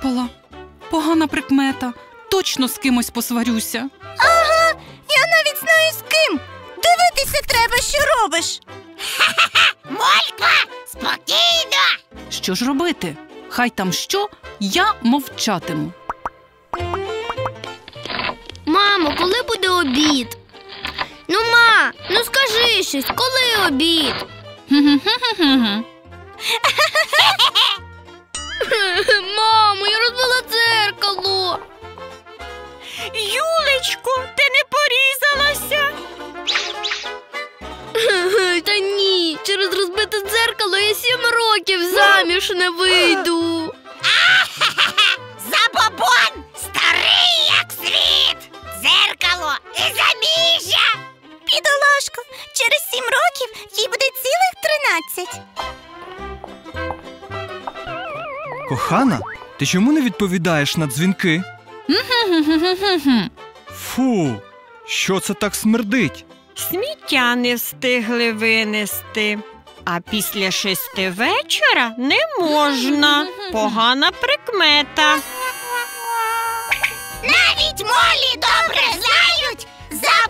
Задзеркало. Погана прикмета. Точно з кимось посварюся. Ага, я навіть знаю з ким. Дивитися треба, що робиш. Молька, спокійно! Що ж робити? Хай там що, я мовчатиму. Мамо, коли буде обід? Ну, ма, ну скажи щось, коли обід? Мамо, я розбила дзеркало. Юлечко, ти не порізалася? Та ні, через розбите дзеркало я 7 років заміж не вийду. Забобон! Старий як світ! Дзеркало і заміжжя! Бідолашко, через 7 років їй буде цілих 13. Кохана, ти чому не відповідаєш на дзвінки? Фу, що це так смердить? Сміття не встигли винести. А після 6 вечора не можна. Погана прикмета. Навіть молі добре знають, за